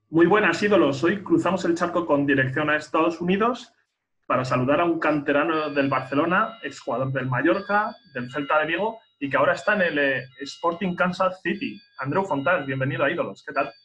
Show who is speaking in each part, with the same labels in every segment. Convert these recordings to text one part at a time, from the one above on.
Speaker 1: Muy buenas, ídolos. Hoy cruzamos el charco con dirección a Estados Unidos para saludar a un canterano del Barcelona, exjugador del Mallorca, del Celta de Vigo y que ahora está en el Sporting Kansas City. Andreu Fontás, bienvenido a Ídolos. ¿Qué tal?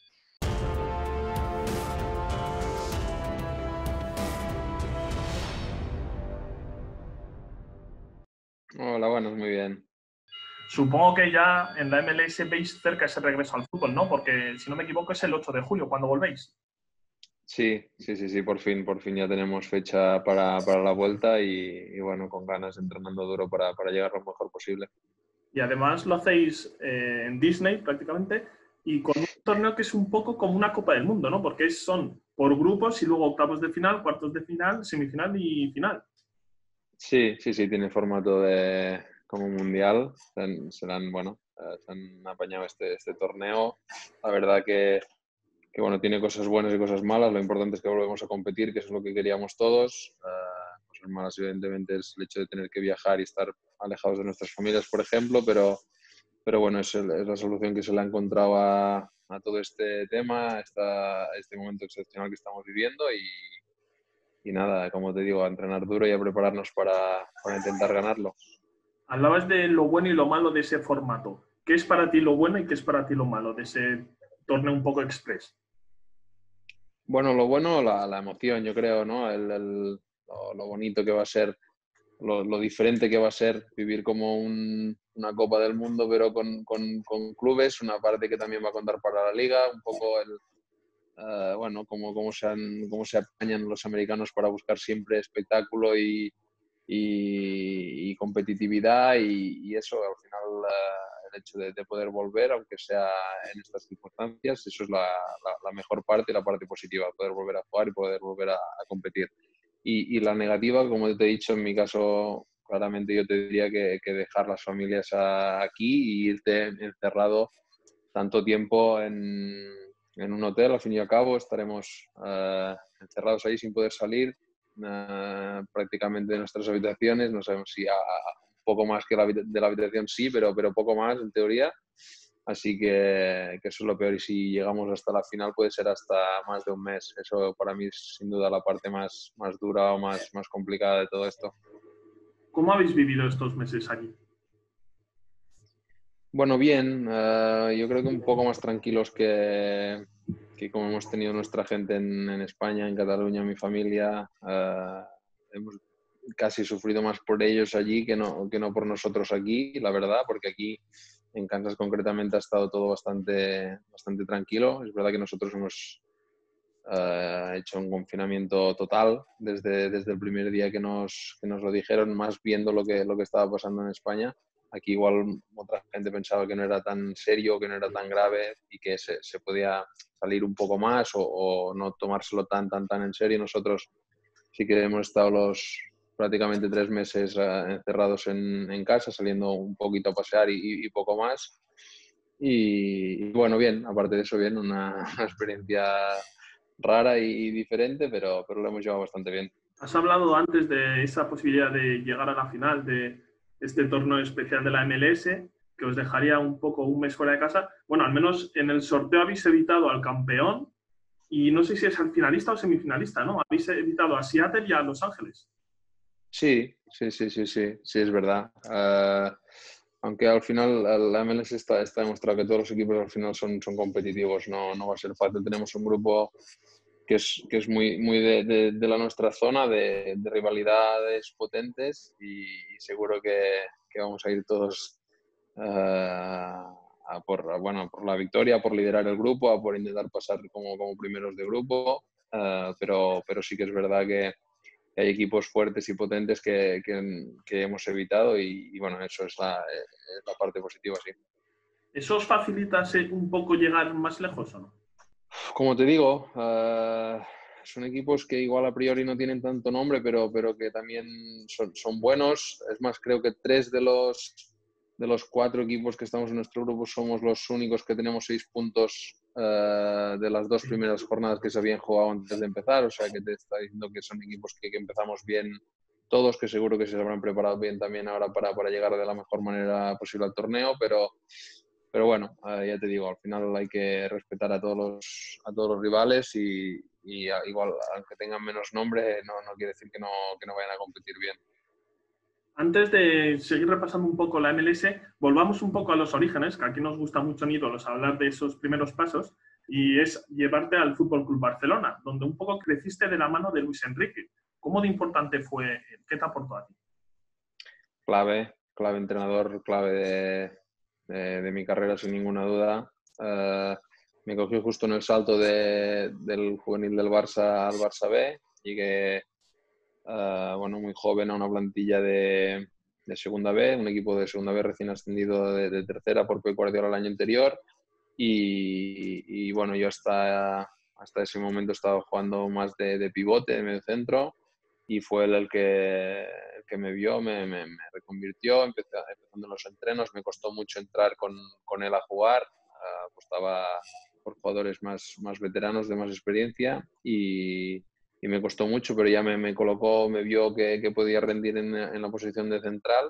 Speaker 2: Hola, bueno, muy bien.
Speaker 1: Supongo que ya en la MLS veis cerca ese regreso al fútbol, ¿no? Porque, si no me equivoco, es el 8 de julio cuando volvéis.
Speaker 2: Sí, por fin ya tenemos fecha para la vuelta y bueno, con ganas, entrenando duro para llegar lo mejor posible.
Speaker 1: Y además lo hacéis en Disney prácticamente y con un torneo que es un poco como una Copa del Mundo, ¿no? Porque son por grupos y luego octavos de final, cuartos de final, semifinal y final.
Speaker 2: Sí, tiene formato de como mundial. Bueno, se han apañado este torneo. La verdad que tiene cosas buenas y cosas malas. Lo importante es que volvemos a competir, que eso es lo que queríamos todos. Cosas malas, evidentemente, es el hecho de tener que viajar y estar alejados de nuestras familias, por ejemplo, pero bueno, es la solución que se le ha encontrado a todo este tema, este momento excepcional que estamos viviendo y nada, como te digo, a entrenar duro y a prepararnos para intentar ganarlo.
Speaker 1: Hablabas de lo bueno y lo malo de ese formato. ¿Qué es para ti lo bueno y qué es para ti lo malo de ese torneo un poco express?
Speaker 2: Bueno, lo bueno, la emoción, yo creo, ¿no? Lo bonito que va a ser, lo diferente que va a ser vivir como una Copa del Mundo, pero con clubes, una parte que también va a contar para la liga, un poco bueno, cómo se apañan los americanos para buscar siempre espectáculo y competitividad y eso al final el hecho de poder volver, aunque sea en estas circunstancias, eso es la mejor parte, la parte positiva, poder volver a jugar y poder volver a competir. Y la negativa, como te he dicho, en mi caso, claramente yo te diría que dejar las familias aquí y irte encerrado tanto tiempo en un hotel. Al fin y al cabo estaremos encerrados ahí sin poder salir prácticamente de nuestras habitaciones. No sabemos si un poco más que de la habitación sí, pero poco más en teoría. Así que eso es lo peor. Y si llegamos hasta la final puede ser hasta más de un mes. Eso para mí es sin duda la parte más dura o más complicada de todo esto.
Speaker 1: ¿Cómo habéis vivido estos meses allí?
Speaker 2: Bueno, bien, yo creo que un poco más tranquilos que como hemos tenido nuestra gente en España, en Cataluña, mi familia. Hemos casi sufrido más por ellos allí que no por nosotros aquí, la verdad, porque aquí en Kansas concretamente ha estado todo bastante tranquilo. Es verdad que nosotros hemos hecho un confinamiento total desde el primer día que nos lo dijeron, más viendo lo que estaba pasando en España. Aquí igual otra gente pensaba que no era tan serio, que no era tan grave y que se podía salir un poco más o no tomárselo tan en serio. Nosotros sí que hemos estado los prácticamente 3 meses encerrados en casa, saliendo un poquito a pasear y poco más. Y bueno, bien, aparte de eso, bien, una experiencia rara y diferente, pero lo hemos llevado bastante bien.
Speaker 1: Has hablado antes de esa posibilidad de llegar a la final de este torneo especial de la MLS, que os dejaría un poco un mes fuera de casa. Bueno, al menos en el sorteo habéis evitado al campeón y no sé si es al finalista o semifinalista, ¿no? Habéis evitado a Seattle y a Los Ángeles.
Speaker 2: Sí, es verdad. Aunque al final la MLS está demostrado que todos los equipos al final son competitivos, no va a ser fácil. Tenemos un grupo que es muy de la nuestra zona, de rivalidades potentes y seguro que vamos a ir todos por la victoria, por liderar el grupo, por intentar pasar como primeros de grupo. Pero sí que es verdad que hay equipos fuertes y potentes que hemos evitado y bueno, eso es la parte positiva, sí.
Speaker 1: ¿Eso os facilita un poco llegar más lejos o no?
Speaker 2: Como te digo, son equipos que igual a priori no tienen tanto nombre, pero que también son buenos. Es más, creo que tres de los cuatro equipos que estamos en nuestro grupo somos los únicos que tenemos 6 puntos de las dos
Speaker 1: Sí.
Speaker 2: primeras jornadas que se habían jugado antes de empezar. O sea que te está diciendo que son equipos que empezamos bien todos, que seguro que se habrán preparado bien también ahora para llegar de la mejor manera posible al torneo, bueno, ya te digo, al final hay que respetar a a todos los rivales igual, aunque tengan menos nombre, no quiere decir que no vayan a competir bien.
Speaker 1: Antes de seguir repasando un poco la MLS, volvamos un poco a los orígenes, que aquí nos gusta mucho en Ídolos hablar de esos primeros pasos, y es llevarte al Fútbol Club Barcelona, donde un poco creciste de la mano de Luis Enrique. ¿Cómo de importante fue? ¿Qué te aportó a ti?
Speaker 2: Clave entrenador, clave de mi carrera sin ninguna duda. Me cogió justo en el salto del juvenil del Barça al Barça B. Llegué, bueno, muy joven a una plantilla de Segunda B, un equipo de Segunda B recién ascendido de tercera por Pep Guardiola el año anterior. Bueno, yo hasta ese momento estaba jugando más de pivote, de medio centro, y fue él el que me vio, me reconvirtió, empezando en los entrenos. Me costó mucho entrar con él a jugar, apostaba por jugadores más veteranos, de más experiencia, y me costó mucho, pero ya me colocó, me vio que podía rendir en la posición de central,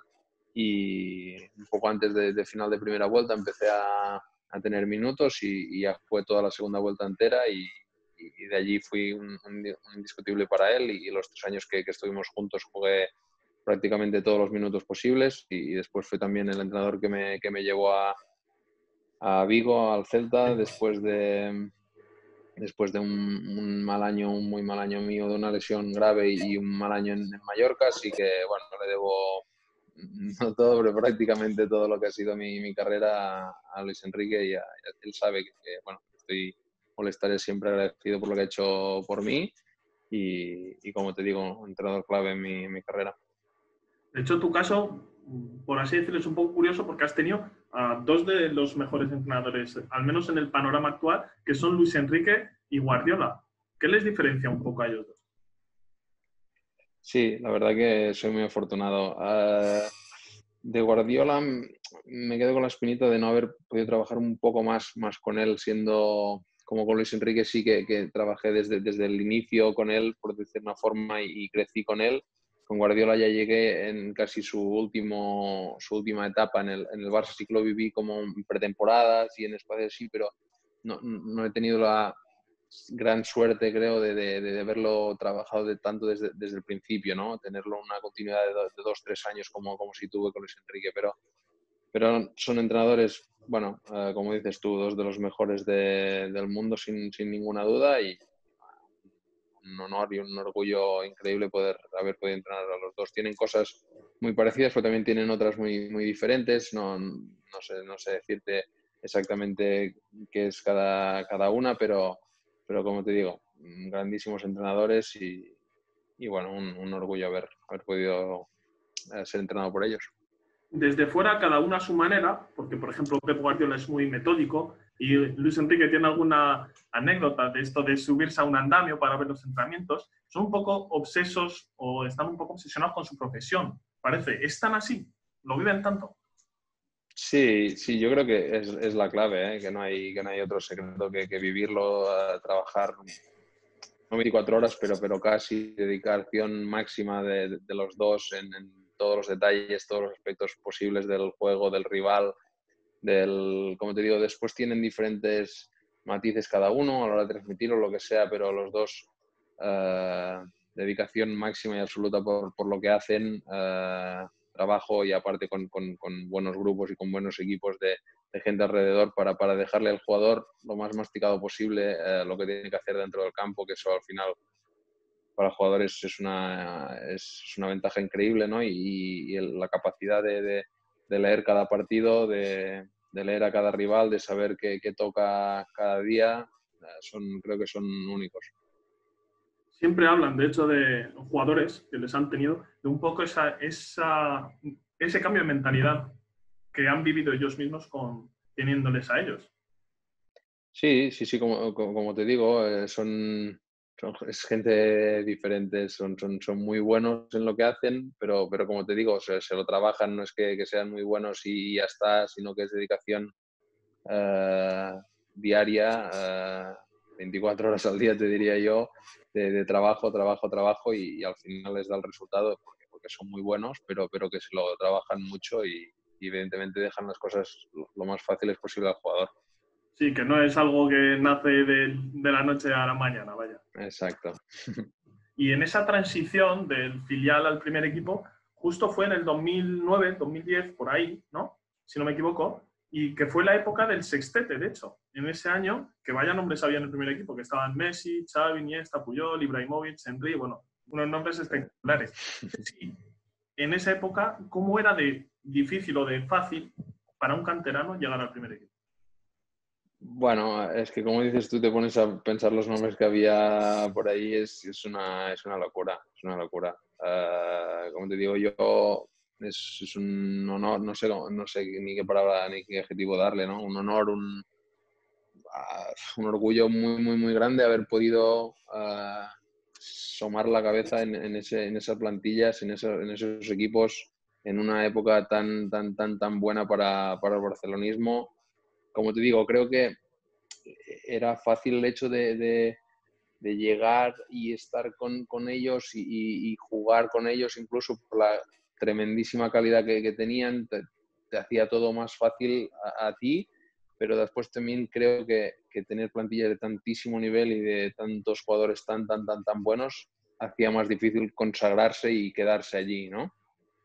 Speaker 2: y un poco antes de final de primera vuelta empecé a tener minutos y ya fue toda la segunda vuelta entera y de allí fui un indiscutible para él, y los 3 años que estuvimos juntos jugué prácticamente todos los minutos posibles, y después fue también el entrenador que me llevó a Vigo, al Celta, después de un mal año, un muy mal año mío, de una lesión grave y un mal año en Mallorca. Así que, bueno, le debo no todo, pero prácticamente todo lo que ha sido mi carrera a Luis Enrique, y él sabe bueno, le estaré siempre agradecido por lo que ha hecho por mí, y como te digo, un entrenador clave en mi carrera.
Speaker 1: De hecho, tu caso, por así decirlo, es un poco curioso porque has tenido a dos de los mejores entrenadores, al menos en el panorama actual, que son Luis Enrique y Guardiola. ¿Qué les diferencia un poco a ellos dos?
Speaker 2: Sí, la verdad que soy muy afortunado. De Guardiola me quedo con la espinita de no haber podido trabajar un poco más con él, siendo como con Luis Enrique sí que trabajé desde el inicio con él, por decir una forma, y crecí con él. Con Guardiola ya llegué en casi su última etapa en el Barça. Sí que lo viví como en pretemporadas y en espacios así, pero no he tenido la gran suerte, creo, de haberlo trabajado tanto desde el principio, ¿no? Tenerlo una continuidad de 2, 3 años como si tuve con Luis Enrique, pero son entrenadores, bueno, como dices tú, dos de los mejores del mundo sin ninguna duda, y un honor y un orgullo increíble haber podido entrenar a los dos. Tienen cosas muy parecidas, pero también tienen otras muy diferentes. No sé decirte exactamente qué es cada una, pero como te digo, grandísimos entrenadores, y bueno, un orgullo haber podido ser entrenado por ellos.
Speaker 1: Desde fuera, cada uno a su manera, porque por ejemplo Pep Guardiola es muy metódico y Luis Enrique tiene alguna anécdota de esto de subirse a un andamio para ver los entrenamientos, son un poco obsesos o están un poco obsesionados con su profesión, parece. ¿Es tan así? ¿Lo viven tanto?
Speaker 2: Sí, yo creo que es la clave, ¿eh? Que no hay otro secreto que vivirlo, trabajar no 24 horas, pero casi dedicación máxima de los dos en todos los detalles, todos los aspectos posibles del juego, del rival, como te digo, después tienen diferentes matices cada uno a la hora de transmitir o lo que sea, pero los dos, dedicación máxima y absoluta por lo que hacen, trabajo, y aparte con buenos grupos y con buenos equipos de gente alrededor para dejarle al jugador lo más masticado posible, lo que tiene que hacer dentro del campo, que eso al final para jugadores es una ventaja increíble, ¿no? Y la capacidad de leer cada partido, de leer a cada rival, de saber qué toca cada día, creo que son únicos.
Speaker 1: Siempre hablan, de hecho, de jugadores que les han tenido, de un poco ese cambio de mentalidad que han vivido ellos mismos teniéndoles a ellos.
Speaker 2: Sí, como te digo, es gente diferente, son muy buenos en lo que hacen, pero como te digo, se lo trabajan, no es que sean muy buenos y ya está, sino que es dedicación eh, diaria, 24 horas al día, te diría yo, de trabajo, y al final les da el resultado porque son muy buenos, pero que se lo trabajan mucho, y y evidentemente dejan las cosas lo más fáciles posible al jugador.
Speaker 1: Sí, que no es algo que nace de la noche a la mañana, vaya.
Speaker 2: Exacto.
Speaker 1: Y en esa transición del filial al primer equipo, justo fue en el 2009, 2010, por ahí, ¿no? Si no me equivoco, y que fue la época del sextete, de hecho. En ese año, que vaya nombres había en el primer equipo, que estaban Messi, Xavi, Iniesta, Puyol, Ibrahimovic, Henry, bueno, unos nombres espectaculares. Sí, en esa época, ¿cómo era de difícil o de fácil para un canterano llegar al primer equipo?
Speaker 2: Bueno, es que como dices tú, te pones a pensar los nombres que había por ahí, es una locura, es una locura. Como te digo yo, es un honor, no sé ni qué palabra ni qué adjetivo darle, ¿no? Un honor, un orgullo muy, muy, muy grande haber podido asomar la cabeza en esas plantillas, en esos equipos, en una época tan buena para el barcelonismo. Como te digo, creo que era fácil el hecho de llegar y estar con ellos y jugar con ellos, incluso por la tremendísima calidad que tenían, te hacía todo más fácil a ti, pero después también creo que tener plantillas de tantísimo nivel y de tantos jugadores tan buenos hacía más difícil consagrarse y quedarse allí, ¿no?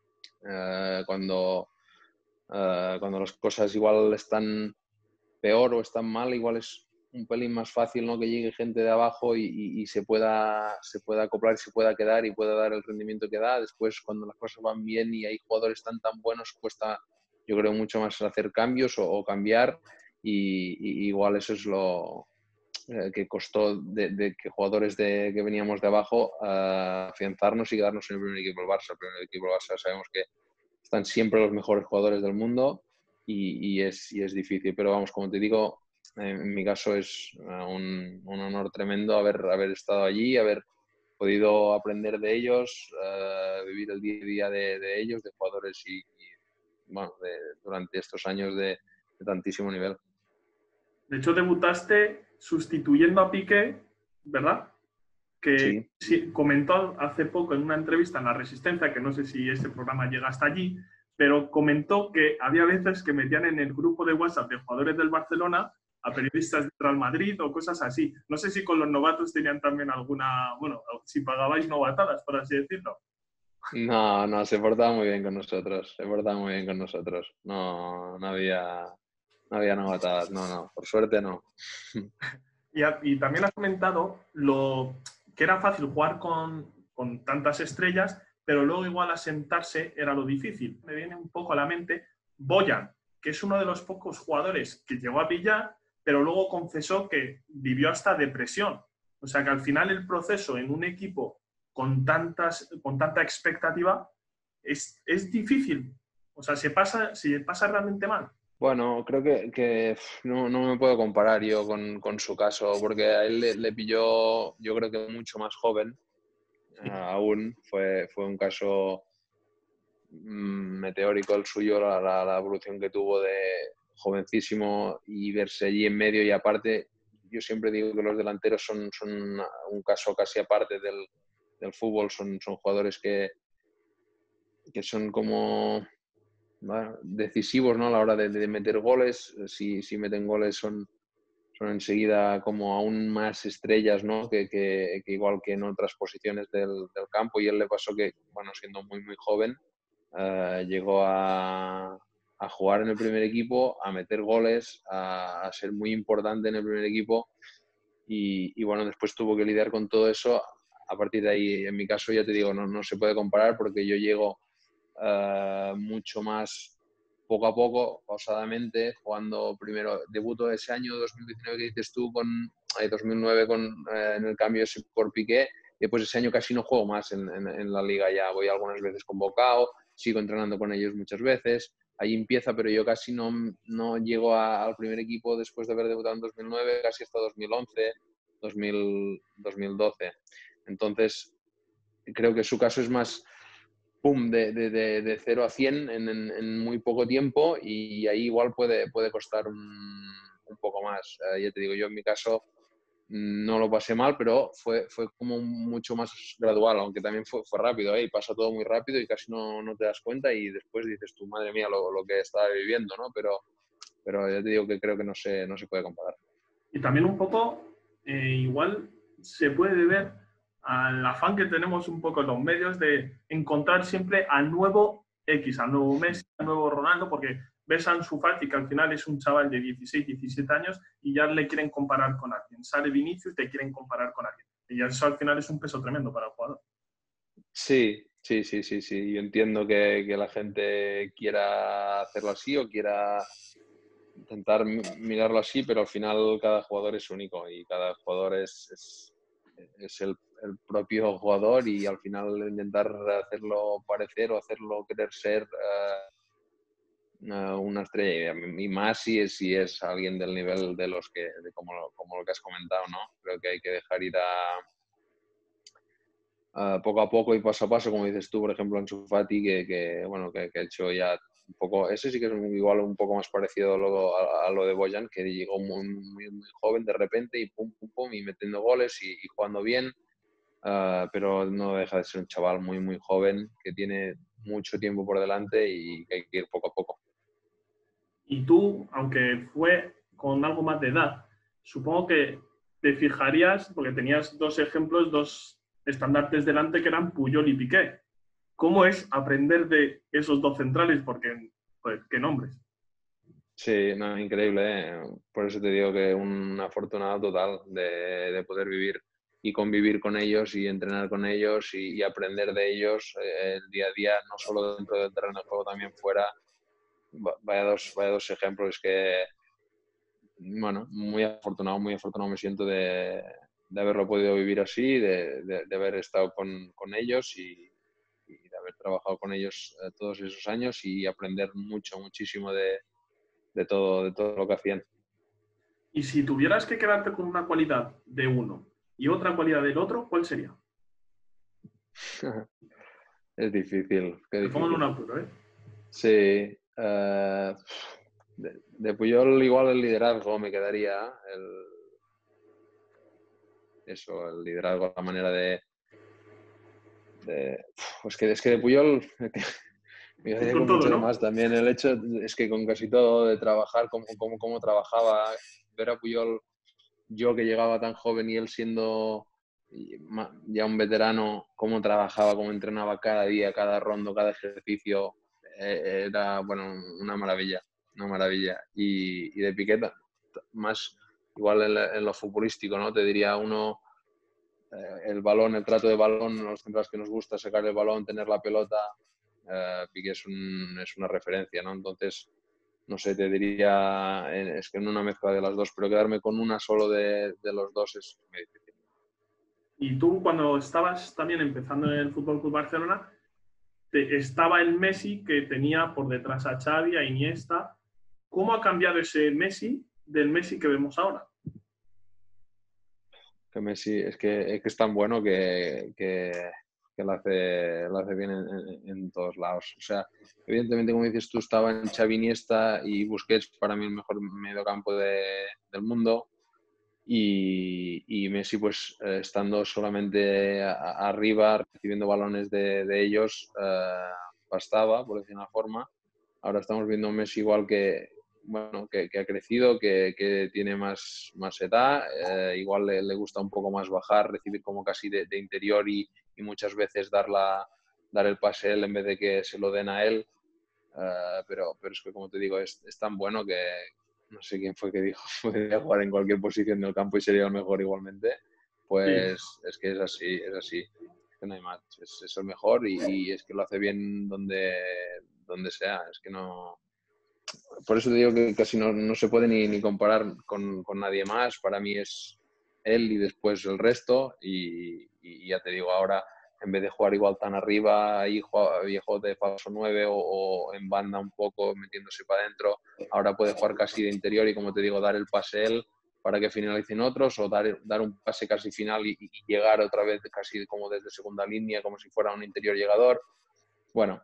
Speaker 2: Cuando las cosas igual están peor o están mal, igual es un pelín más fácil, ¿no? Que llegue gente de abajo y se pueda acoplar, se pueda quedar y pueda dar el rendimiento que da. Después, cuando las cosas van bien y hay jugadores tan buenos, cuesta, yo creo, mucho más hacer cambios o cambiar y igual eso es lo que costó de que jugadores que veníamos de abajo afianzarnos y quedarnos en el primer equipo del Barça. El primer equipo del Barça sabemos que están siempre los mejores jugadores del mundo y es difícil. Pero vamos, como te digo, en mi caso es un honor tremendo haber estado allí, haber podido aprender de ellos, vivir el día a día de ellos, de jugadores bueno, durante estos años de tantísimo nivel.
Speaker 1: De hecho, debutaste sustituyendo a Piqué, ¿verdad? Que
Speaker 2: Sí.
Speaker 1: sí, comentó hace poco en una entrevista en La Resistencia, que no sé si ese programa llega hasta allí, pero comentó que había veces que metían en el grupo de WhatsApp de jugadores del Barcelona a periodistas del Real Madrid o cosas así. No sé si con los novatos tenían también alguna, bueno, si pagabais novatadas, por así decirlo.
Speaker 2: No, se portaba muy bien con nosotros, se portaba muy bien con nosotros. No había novatadas, no, por suerte no.
Speaker 1: Y también has comentado que era fácil jugar con tantas estrellas, pero luego igual asentarse era lo difícil. Me viene un poco a la mente Boyan, que es uno de los pocos jugadores que llegó a pillar, pero luego confesó que vivió hasta depresión. O sea que al final el proceso en un equipo con tanta expectativa es difícil. O sea, se pasa realmente mal.
Speaker 2: Bueno, creo que no me puedo comparar yo con su caso, porque a él le pilló, yo creo que mucho más joven, aún. Fue un caso meteórico el suyo, la evolución que tuvo de jovencísimo y verse allí en medio. Y aparte, yo siempre digo que los delanteros son un caso casi aparte del fútbol, son jugadores que son como... bueno, decisivos, ¿no? A la hora de meter goles. Si meten goles son enseguida como aún más estrellas, ¿no? Que igual que en otras posiciones del campo. Y él le pasó que, bueno, siendo muy, muy joven, llegó a jugar en el primer equipo, a meter goles, a ser muy importante en el primer equipo. Y bueno, después tuvo que lidiar con todo eso. A partir de ahí, en mi caso, ya te digo, no se puede comparar porque yo llego mucho más poco a poco, pausadamente, jugando primero, debuto ese año 2019 que dices tú, 2009 en el cambio por Piqué, y después ese año casi no juego más en la liga ya, voy algunas veces convocado, sigo entrenando con ellos muchas veces, ahí empieza, pero yo casi no llego al primer equipo después de haber debutado en 2009, casi hasta 2011, 2012. Entonces, creo que su caso es más pum, de 0 a 100 en muy poco tiempo, y ahí igual puede costar un poco más. Ya te digo, yo en mi caso no lo pasé mal, pero fue como mucho más gradual, aunque también fue rápido, ¿eh? Y pasa todo muy rápido y casi no te das cuenta y después dices tú, madre mía, lo que estaba viviendo, ¿no? Pero ya te digo que creo que no se puede comparar.
Speaker 1: Y también un poco, igual se puede ver al afán que tenemos un poco en los medios de encontrar siempre al nuevo X, al nuevo Messi, al nuevo Ronaldo, porque ves a Ansu Fati, que al final es un chaval de 16, 17 años, y ya le quieren comparar con alguien. Sale Vinicius y te quieren comparar con alguien. Y ya eso al final es un peso tremendo para el jugador.
Speaker 2: Sí. Yo entiendo que la gente quiera hacerlo así o quiera intentar mirarlo así, pero al final cada jugador es único y cada jugador es el propio jugador y al final intentar hacerlo parecer o hacerlo querer ser una estrella y más si es alguien del nivel de los de como lo que has comentado, ¿no? Creo que hay que dejar ir a poco a poco y paso a paso, como dices tú, por ejemplo, Ansu Fati, bueno, que ha hecho ya un poco, ese sí que es igual un poco más parecido luego a lo de Boyan, que llegó muy joven de repente y pum, pum, pum, y metiendo goles y jugando bien, pero no deja de ser un chaval muy joven que tiene mucho tiempo por delante y que hay que ir poco a poco.
Speaker 1: Y tú, aunque fue con algo más de edad, supongo que te fijarías, porque tenías dos ejemplos, dos estandartes delante que eran Puyol y Piqué. ¿Cómo es aprender de esos dos centrales? Porque, pues, qué nombres.
Speaker 2: Sí, no, increíble, ¿eh? Por eso te digo que un afortunado total de poder vivir y convivir con ellos y entrenar con ellos y aprender de ellos el día a día, no solo dentro del terreno de juego, también fuera. Vaya dos ejemplos que, bueno, muy afortunado me siento de haberlo podido vivir así, de haber estado con ellos y de haber trabajado con ellos todos esos años y aprender muchísimo de todo lo que hacían.
Speaker 1: Y si tuvieras que quedarte con una cualidad de uno y otra cualidad del otro, ¿cuál sería?
Speaker 2: Es difícil, qué
Speaker 1: Te pongo en un
Speaker 2: difícil.
Speaker 1: apuro, ¿eh?
Speaker 2: Sí, de Puyol igual el liderazgo me quedaría, el liderazgo, la manera es que de Puyol me quedaría
Speaker 1: Con
Speaker 2: con
Speaker 1: todo,
Speaker 2: muchas
Speaker 1: ¿no?
Speaker 2: más. También el hecho es que con casi todo de trabajar, cómo trabajaba, ver a Puyol, yo que llegaba tan joven y él siendo ya un veterano, cómo trabajaba, cómo entrenaba cada día, cada rondo, cada ejercicio, era, bueno, una maravilla, una maravilla. Y de Piquet, más igual en lo futbolístico, ¿no? Te diría uno, el balón, el trato de balón, los centros que nos gusta sacar el balón, tener la pelota, Piqué es una referencia, ¿no? Entonces, no sé, te diría, es que en una mezcla de las dos, pero quedarme con una solo de los dos es muy difícil.
Speaker 1: Y tú, cuando estabas también empezando en el Fútbol Club Barcelona, estaba el Messi que tenía por detrás a Xavi, a Iniesta. ¿Cómo ha cambiado ese Messi del Messi que vemos ahora?
Speaker 2: Que Messi es que es tan bueno que lo hace bien en todos lados. O sea, evidentemente, como dices tú, estaba en Xavi, Iniesta y Busquets, para mí el mejor mediocampo del mundo. Y Messi, pues estando solamente arriba, recibiendo balones de ellos, bastaba, por decir una forma. Ahora estamos viendo un Messi igual bueno, que ha crecido, que tiene más edad, igual le gusta un poco más bajar, recibir como casi de interior y muchas veces dar el pase a él en vez de que se lo den a él. Pero es que, como te digo, es tan bueno que no sé quién fue que dijo, podría jugar en cualquier posición del campo y sería el mejor igualmente.
Speaker 1: Sí.
Speaker 2: Pues es que es así, que no hay más. Es el mejor y es que lo hace bien donde sea. Es que no. Por eso te digo que casi no se puede ni comparar con nadie más. Para mí es él y después el resto. Y ya te digo, ahora en vez de jugar igual tan arriba, viejo de falso 9 o en banda un poco metiéndose para adentro, ahora puede jugar casi de interior y, como te digo, dar el pase él para que finalicen otros o dar un pase casi final y llegar otra vez casi como desde segunda línea, como si fuera un interior llegador. Bueno,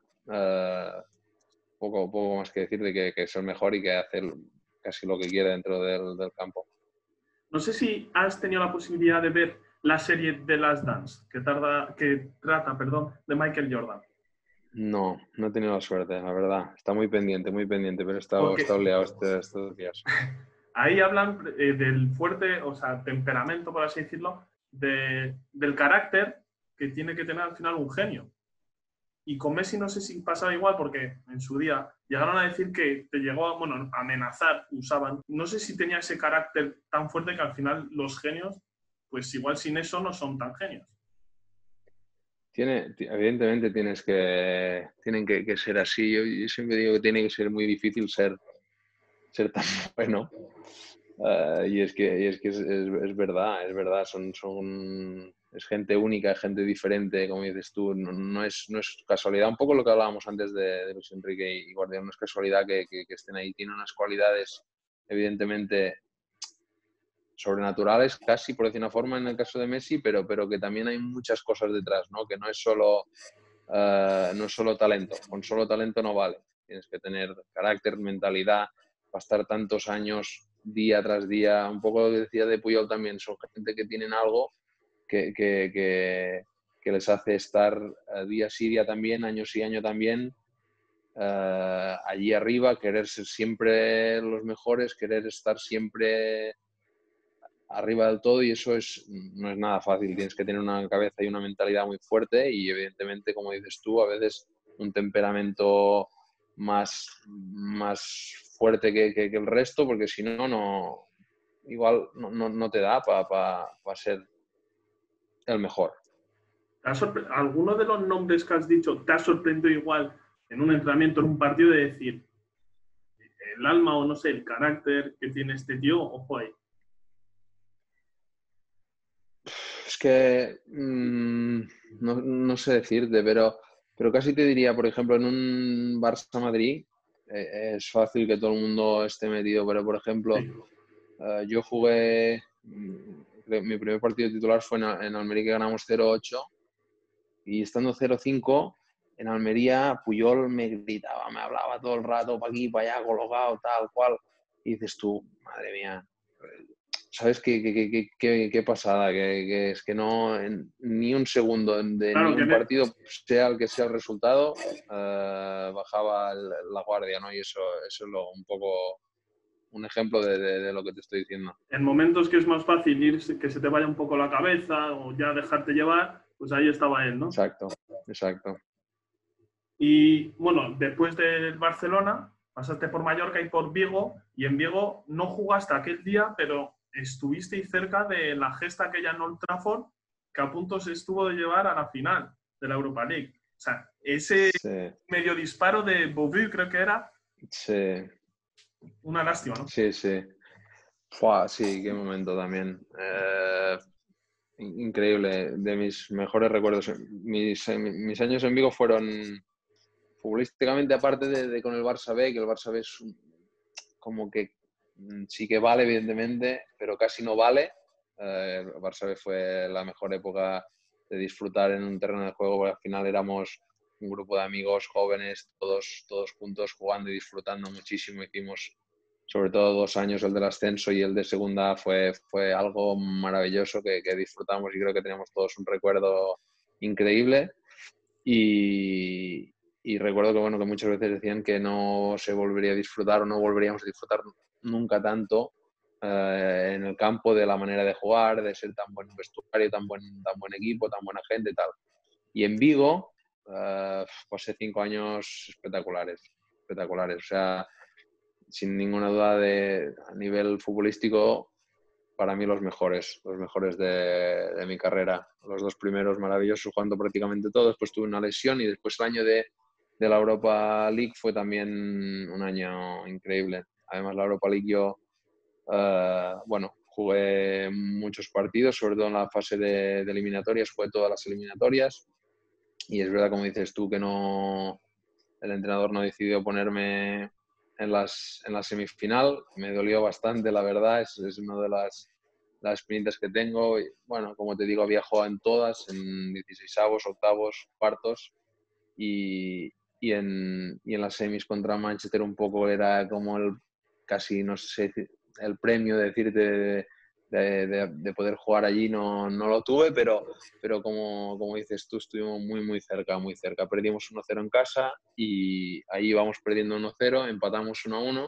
Speaker 2: poco más que decir de que es el mejor y que hace casi lo que quiere dentro del campo.
Speaker 1: No sé si has tenido la posibilidad de ver la serie The Last Dance, que trata, de Michael Jordan.
Speaker 2: No, no he tenido la suerte, la verdad. Está muy pendiente, pero he
Speaker 1: Porque
Speaker 2: estado liado estos días.
Speaker 1: ahí hablan del fuerte, o sea, temperamento, por así decirlo, del carácter que tiene que tener al final un genio. Y con Messi no sé si pasaba igual, porque en su día llegaron a decir que te llegó a, bueno, a amenazar, usaban. No sé si tenía ese carácter tan fuerte que al final los genios, pues igual sin eso no son tan genios.
Speaker 2: Evidentemente tienen que ser así. Yo siempre digo que tiene que ser muy difícil ser tan bueno. Y es que es verdad, es gente única, es gente diferente, como dices tú, no es casualidad, un poco lo que hablábamos antes de Luis Enrique y Guardiola, no es casualidad que estén ahí, tiene unas cualidades evidentemente sobrenaturales, casi por decir una forma en el caso de Messi, pero que también hay muchas cosas detrás, ¿no? Que no es solo talento, con solo talento no vale, tienes que tener carácter, mentalidad, para estar tantos años día tras día, un poco lo que decía de Puyol también, son gente que tienen algo que les hace estar día sí, día también, año sí, año también, allí arriba, querer ser siempre los mejores, querer estar siempre arriba del todo y eso no es nada fácil. Tienes que tener una cabeza y una mentalidad muy fuerte y evidentemente, como dices tú, a veces un temperamento más fuerte que el resto, porque si no, igual no te da para ser el mejor.
Speaker 1: ¿Alguno de los nombres que has dicho te ha sorprendido igual en un entrenamiento, en un partido, de decir el alma o no sé, el carácter que tiene este tío? Ojo ahí.
Speaker 2: Es que no sé decirte, pero casi te diría, por ejemplo, en un Barça-Madrid es fácil que todo el mundo esté metido, pero por ejemplo,
Speaker 1: Sí.
Speaker 2: yo jugué, mi primer partido titular fue en Almería, que ganamos 0-8 y estando 0-5 en Almería, Puyol me gritaba, me hablaba todo el rato, para aquí, para allá, colocado, tal cual, y dices tú, madre mía, ¿sabes qué pasada? Que es que no, ni un segundo de
Speaker 1: Claro,
Speaker 2: ningún partido, sea el que sea el resultado, bajaba la guardia, ¿no? Y eso es un poco un ejemplo de lo que te estoy diciendo.
Speaker 1: en momentos que es más fácil que se te vaya un poco la cabeza o ya dejarte llevar, pues ahí estaba él, ¿no?
Speaker 2: Exacto.
Speaker 1: Y bueno, después del Barcelona, pasaste por Mallorca y por Vigo, y en Vigo no jugaste aquel día, pero estuviste cerca de la gesta aquella en Old Trafford, que a puntos estuvo de llevar a la final de la Europa League. O sea, ese
Speaker 2: Sí,
Speaker 1: medio disparo de Beauvue, creo que era,
Speaker 2: sí,
Speaker 1: una lástima, ¿no?
Speaker 2: sí. Fua, sí, qué momento también. Increíble, de mis mejores recuerdos. Mis años en Vigo fueron futbolísticamente, aparte de con el Barça B, que el Barça B es como que sí que vale, evidentemente, pero casi no vale. El Barça B fue la mejor época de disfrutar en un terreno de juego, porque al final éramos un grupo de amigos jóvenes, todos juntos jugando y disfrutando muchísimo. Hicimos sobre todo 2 años, el del ascenso y el de segunda, fue algo maravilloso que disfrutamos y creo que tenemos todos un recuerdo increíble. Y recuerdo que, bueno, que muchas veces decían que no se volvería a disfrutar o no volveríamos a disfrutar nunca tanto en el campo, de la manera de jugar, de ser tan buen vestuario, tan buen equipo, tan buena gente y tal. Y en Vigo pasé 5 años espectaculares. O sea, sin ninguna duda a nivel futbolístico, para mí los mejores de mi carrera. Los 2 primeros maravillosos, jugando prácticamente todo. Después tuve una lesión y después el año de la Europa League fue también un año increíble. Además, la Europa League yo, jugué muchos partidos, sobre todo en la fase de eliminatorias, jugué todas las eliminatorias. Y es verdad, como dices tú, que el entrenador no decidió ponerme en la semifinal. Me dolió bastante, la verdad. Es una de las experiencias que tengo. Y, bueno, como te digo, había jugado en todas, en 16avos, octavos, cuartos. Y en las semis contra Manchester un poco era como casi, no sé, el premio de decirte de de poder jugar allí no lo tuve, pero como dices tú, estuvimos muy cerca, muy cerca. Perdimos 1-0 en casa y ahí íbamos perdiendo 1-0, empatamos 1-1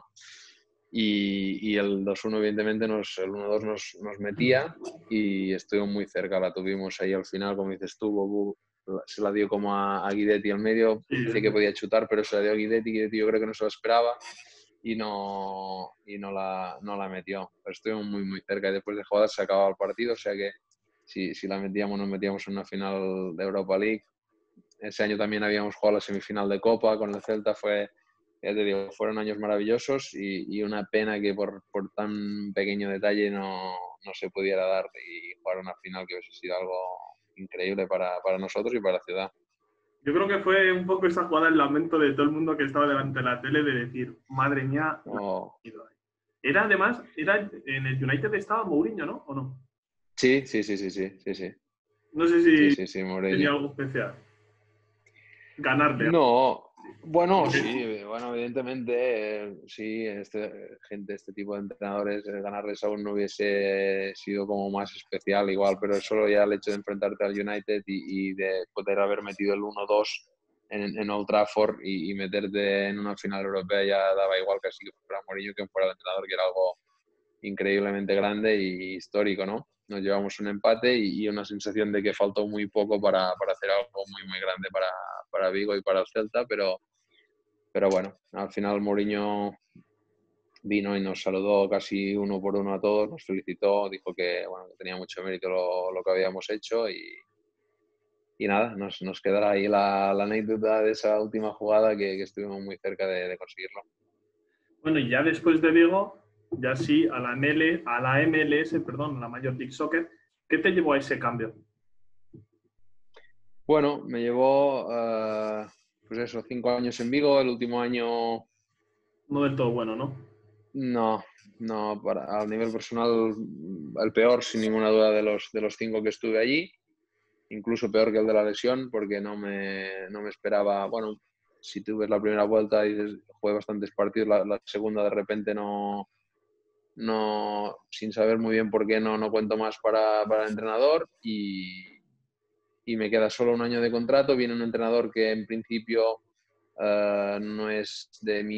Speaker 2: y el 2-1 evidentemente el 1-2 nos metía y estuvimos muy cerca. La tuvimos ahí al final, como dices tú, Bobu se la dio como a Guidetti al medio,
Speaker 1: Sí,
Speaker 2: parecía que podía chutar, pero se la dio a Guidetti yo creo que no se lo esperaba y no la metió. Pero estuvimos muy cerca y después de jugadas se acababa el partido, o sea que si la metíamos nos metíamos en una final de Europa League. Ese año también habíamos jugado la semifinal de Copa con el Celta, ya te digo, fueron años maravillosos y una pena que por tan pequeño detalle no se pudiera dar y jugar una final que hubiese sido algo increíble para nosotros y para la ciudad.
Speaker 1: yo creo que fue un poco esa jugada el lamento de todo el mundo que estaba delante de la tele de decir, madre mía,
Speaker 2: Oh.
Speaker 1: era además, en el United estaba Mourinho, ¿no? ¿O no?
Speaker 2: Sí.
Speaker 1: No sé si
Speaker 2: Sí,
Speaker 1: tenía
Speaker 2: Mourinho.
Speaker 1: algo especial. Ganarle.
Speaker 2: No, bueno,
Speaker 1: Porque
Speaker 2: sí, bueno, evidentemente, sí, este tipo de entrenadores, ganarles aún no hubiese sido como más especial igual, pero solo ya el hecho de enfrentarte al United y de poder haber metido el 1-2 en Old Trafford y meterte en una final europea ya daba igual casi que fuera Mourinho que fuera el entrenador, que era algo increíblemente grande y histórico, ¿no? Nos llevamos un empate y una sensación de que faltó muy poco para hacer algo muy grande para Vigo y para el Celta, pero bueno, al final Mourinho vino y nos saludó casi uno por uno a todos, nos felicitó, dijo que, bueno, que tenía mucho mérito lo que habíamos hecho y nada, nos quedará ahí la anécdota de esa última jugada que estuvimos muy cerca de conseguirlo.
Speaker 1: bueno, y ya después de Vigo, ya sí, a la MLS, perdón, la Major League Soccer, ¿qué te llevó a ese cambio?
Speaker 2: Bueno, me llevó, pues eso, 5 años en Vigo, el último año
Speaker 1: No del todo bueno, ¿no?
Speaker 2: no, a nivel personal, el peor, sin ninguna duda, de los 5 que estuve allí, incluso peor que el de la lesión, porque no me esperaba, bueno, si tú ves la primera vuelta y jugué bastantes partidos, la segunda de repente sin saber muy bien por qué no cuento más para el entrenador y me queda solo un año de contrato, viene un entrenador que en principio no es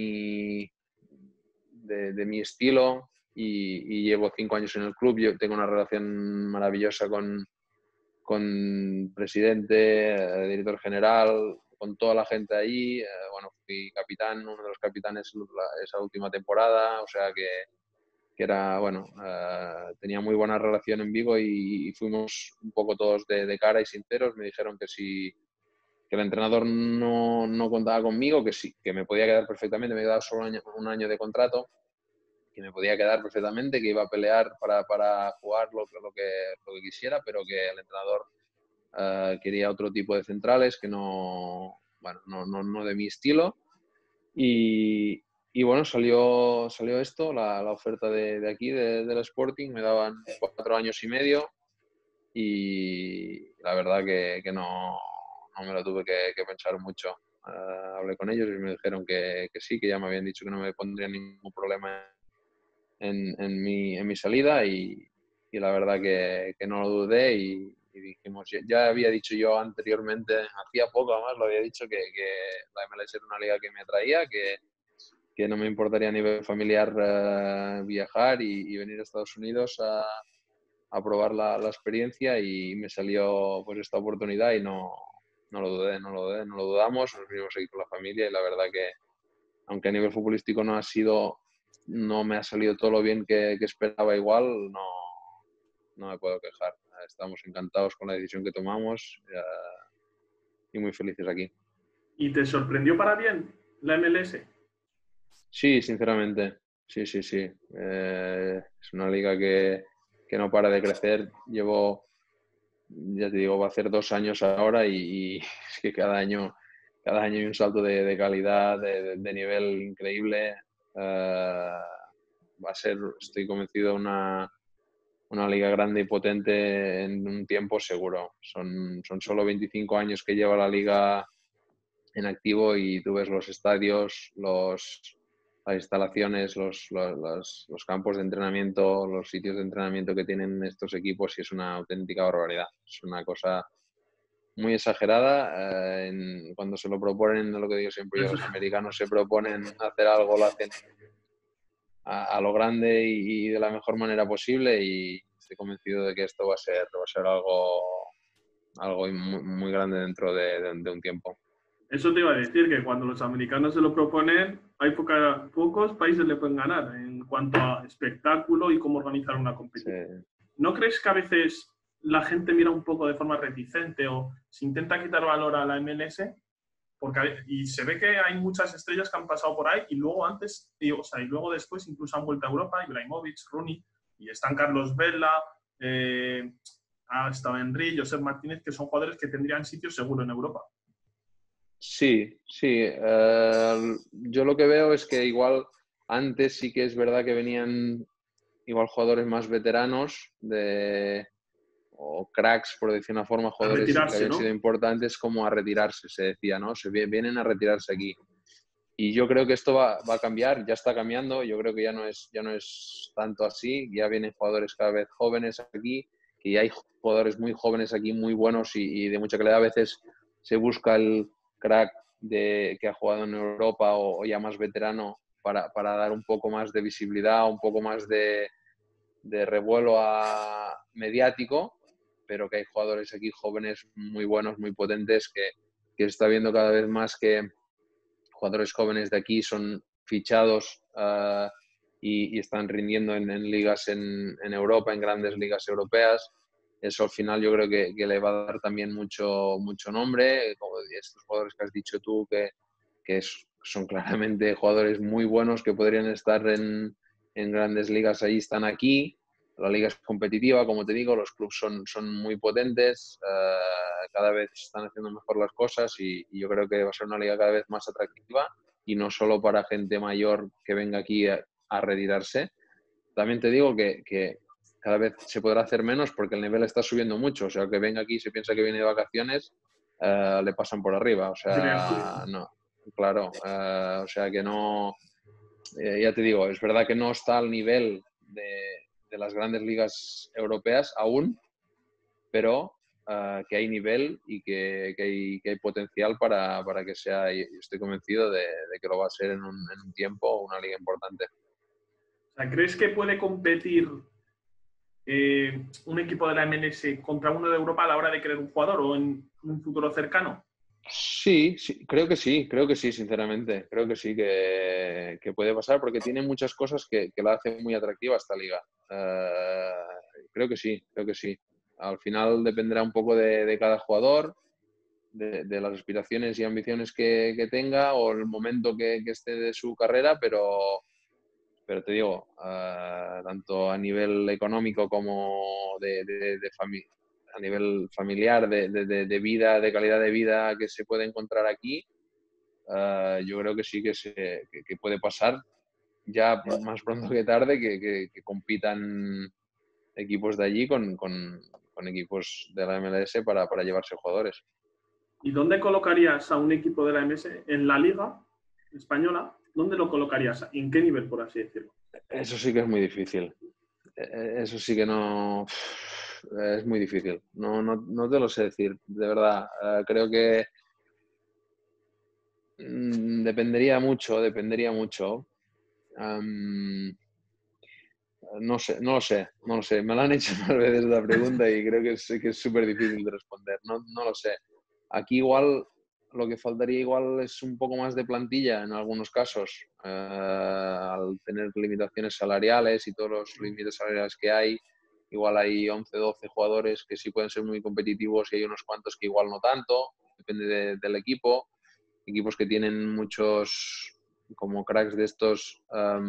Speaker 2: de mi estilo y llevo 5 años en el club. Yo tengo una relación maravillosa con presidente, director general, con toda la gente ahí. Bueno, fui capitán, uno de los capitanes esa última temporada, o sea que era, bueno, tenía muy buena relación en Vigo y fuimos un poco todos de cara y sinceros. Me dijeron que si que el entrenador no contaba conmigo, que sí, que me podía quedar perfectamente, me quedaba solo un año de contrato, que me podía quedar perfectamente, que iba a pelear para jugar lo que quisiera, pero que el entrenador quería otro tipo de centrales, que bueno, no de mi estilo. Y bueno, salió esto, la oferta de aquí, del Sporting, me daban 4 años y medio y la verdad que no me lo tuve que pensar mucho. Hablé con ellos y me dijeron que sí, que ya me habían dicho que no me pondría ningún problema en mi salida y la verdad que no lo dudé y dijimos, ya había dicho yo anteriormente, hacía poco además, lo había dicho que la MLS era una liga que me atraía, que no me importaría a nivel familiar viajar y venir a Estados Unidos a probar la experiencia y me salió pues esta oportunidad y no lo dudé, no lo dudamos, nos vinimos aquí con la familia y la verdad que aunque a nivel futbolístico no me ha salido todo lo bien que esperaba igual, no me puedo quejar. Estamos encantados con la decisión que tomamos y muy felices aquí.
Speaker 1: ¿Y te sorprendió para bien la MLS?
Speaker 2: Sí, sinceramente, sí. Es una liga que no para de crecer. Ya te digo, va a hacer 2 años ahora y es que cada año hay un salto de calidad, de nivel increíble. Va a ser, estoy convencido, una liga grande y potente en un tiempo seguro. Son solo 25 años que lleva la liga en activo y tú ves los estadios, las instalaciones, los campos de entrenamiento, los sitios de entrenamiento que tienen estos equipos, y es una auténtica barbaridad. Es una cosa muy exagerada. Cuando se lo proponen, lo que digo siempre yo, los americanos se proponen hacer algo, lo hacen a lo grande y de la mejor manera posible, y estoy convencido de que esto va a ser algo muy, muy grande dentro de un tiempo.
Speaker 1: Eso te iba a decir, que cuando los americanos se lo proponen, hay pocos países le pueden ganar en cuanto a espectáculo y cómo organizar una competición.
Speaker 2: Sí.
Speaker 1: ¿No crees que a veces la gente mira un poco de forma reticente o se intenta quitar valor a la MLS? Y se ve que hay muchas estrellas que han pasado por ahí y luego antes, y luego después incluso han vuelto a Europa, Ibrahimovic, Rooney, y están Carlos Vela, ha estado Henry, Josep Martínez, que son jugadores que tendrían sitio seguro en Europa.
Speaker 2: Sí. Yo lo que veo es que igual antes sí que es verdad que venían igual jugadores más veteranos o cracks, por decir una forma, jugadores que habían sido importantes, como a retirarse, se decía, ¿no? Vienen a retirarse aquí. Y yo creo que esto va a cambiar, ya está cambiando. Yo creo que ya no es tanto así. Ya vienen jugadores cada vez jóvenes aquí, y hay jugadores muy jóvenes aquí, muy buenos y de mucha calidad. A veces se busca el crack que ha jugado en Europa o ya más veterano para dar un poco más de visibilidad, un poco más de revuelo mediático, pero que hay jugadores aquí jóvenes muy buenos, muy potentes, que se está viendo cada vez más que jugadores jóvenes de aquí son fichados y están rindiendo en ligas en Europa, en grandes ligas europeas. Eso al final yo creo que le va a dar también mucho nombre. Como estos jugadores que has dicho tú, que son claramente jugadores muy buenos, que podrían estar en grandes ligas, ahí están aquí. La liga es competitiva, como te digo, los clubes son muy potentes, cada vez están haciendo mejor las cosas, y yo creo que va a ser una liga cada vez más atractiva, y no solo para gente mayor que venga aquí a retirarse. También te digo que cada vez se podrá hacer menos porque el nivel está subiendo mucho. O sea, que venga aquí y se piensa que viene de vacaciones, le pasan por arriba. O sea, no, claro. O sea, que no... ya te digo, es verdad que no está al nivel de las grandes ligas europeas aún, pero que hay nivel y que hay potencial para que sea, y estoy convencido de que lo va a ser en un tiempo, una liga importante.
Speaker 1: O sea, ¿crees que puede competir un equipo de la MLS contra uno de Europa a la hora de querer un jugador o en un futuro cercano?
Speaker 2: Sí, creo que sí, sinceramente. Creo que sí que puede pasar, porque tiene muchas cosas que la hacen muy atractiva esta liga. Creo que sí. Al final dependerá un poco de cada jugador, de las aspiraciones y ambiciones que tenga, o el momento que esté de su carrera, pero te digo, tanto a nivel económico como a nivel familiar, de vida, de calidad de vida que se puede encontrar aquí, yo creo que sí que puede pasar ya más pronto que tarde, que compitan equipos de allí con equipos de la MLS para llevarse jugadores.
Speaker 1: ¿Y dónde colocarías a un equipo de la MLS en la Liga Española? ¿Dónde lo colocarías? ¿En qué nivel, por así decirlo?
Speaker 2: Eso sí que es muy difícil. Eso sí que no... Es muy difícil. No te lo sé decir, de verdad. Creo que dependería mucho. No sé. Me la han hecho más veces la pregunta y creo que es súper difícil de responder. No lo sé. Aquí igual lo que faltaría igual es un poco más de plantilla en algunos casos. Al tener limitaciones salariales y todos los límites salariales que hay, igual hay 11, 12 jugadores que sí pueden ser muy competitivos y hay unos cuantos que igual no tanto. Depende del equipo. Equipos que tienen muchos como cracks de estos...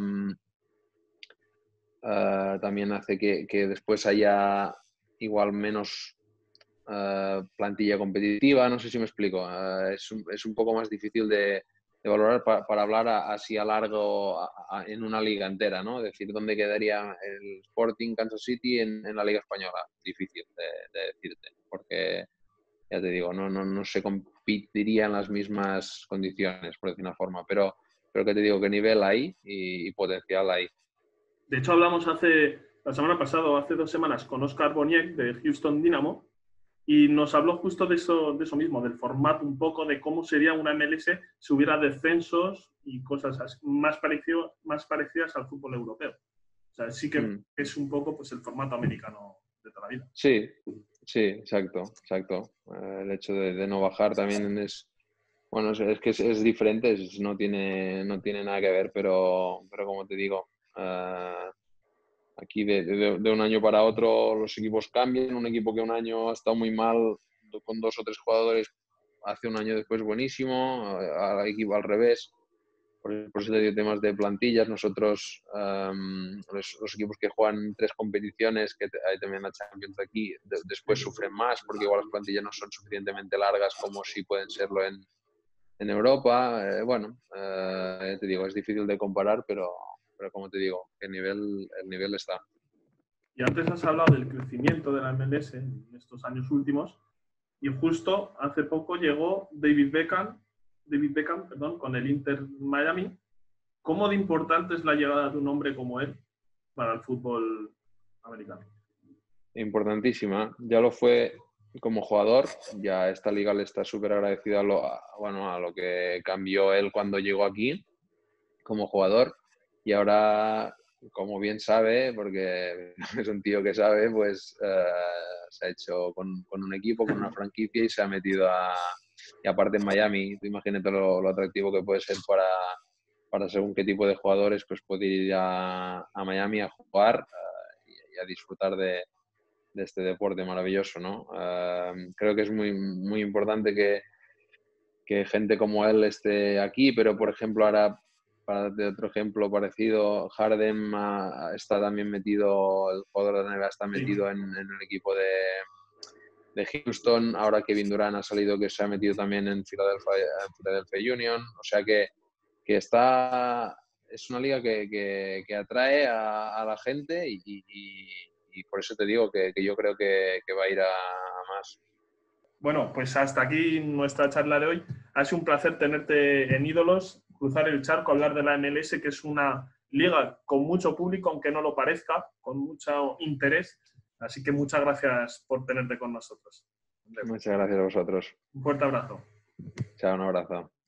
Speaker 2: también hace que después haya igual menos plantilla competitiva. No sé si me explico. Es un poco más difícil de valorar para hablar así a largo en una liga entera, ¿no? Decir dónde quedaría el Sporting Kansas City en la Liga Española. Difícil de decirte, porque ya te digo, no se competiría en las mismas condiciones, por decir una forma, pero pero que te digo que nivel hay y potencial hay.
Speaker 1: De hecho, hablamos la semana pasada o hace 2 semanas con Oscar Boniek de Houston Dynamo y nos habló justo de eso mismo, del formato un poco, de cómo sería una MLS si hubiera descensos y cosas así, más parecidas al fútbol europeo. O sea, sí que es un poco pues, el formato americano de toda la vida.
Speaker 2: Sí, sí, exacto. El hecho de no bajar también es... Bueno, es que es diferente, no tiene nada que ver, pero como te digo, aquí de un año para otro los equipos cambian. Un equipo que un año ha estado muy mal con 2 o 3 jugadores, hace un año después buenísimo, al equipo al revés. Por eso te digo temas de plantillas. Nosotros, los equipos que juegan 3 competiciones, que hay también la Champions de aquí, después sufren más porque igual las plantillas no son suficientemente largas como si pueden serlo en Europa. Te digo, es difícil de comparar, pero como te digo, el nivel está.
Speaker 1: Y antes has hablado del crecimiento de la MLS en estos años últimos y justo hace poco llegó David Beckham, con el Inter Miami. ¿Cómo de importante es la llegada de un hombre como él para el fútbol americano?
Speaker 2: Importantísima. Ya lo fue como jugador. Ya esta liga le está súper agradecida a lo que cambió él cuando llegó aquí como jugador. Y ahora, como bien sabe, porque es un tío que sabe, pues se ha hecho con un equipo, con una franquicia y se ha metido y aparte en Miami. Tú imagínate lo atractivo que puede ser para según qué tipo de jugadores, pues poder ir a Miami a jugar y a disfrutar de este deporte maravilloso, ¿no? Creo que es muy, muy importante que gente como él esté aquí, pero por ejemplo ahora, para darte otro ejemplo parecido, Harden está también metido, el jugador de la NBA está metido en el equipo de Houston. Ahora Kevin Durant ha salido, que se ha metido también en Philadelphia Union. O sea que es una liga que atrae a la gente y por eso te digo que yo creo que va a ir a más.
Speaker 1: Bueno, pues hasta aquí nuestra charla de hoy. Ha sido un placer tenerte en Ídolos, cruzar el charco, hablar de la MLS, que es una liga con mucho público, aunque no lo parezca, con mucho interés. Así que muchas gracias por tenerte con nosotros.
Speaker 2: Muchas gracias a vosotros.
Speaker 1: Un fuerte abrazo.
Speaker 2: Chao, un abrazo.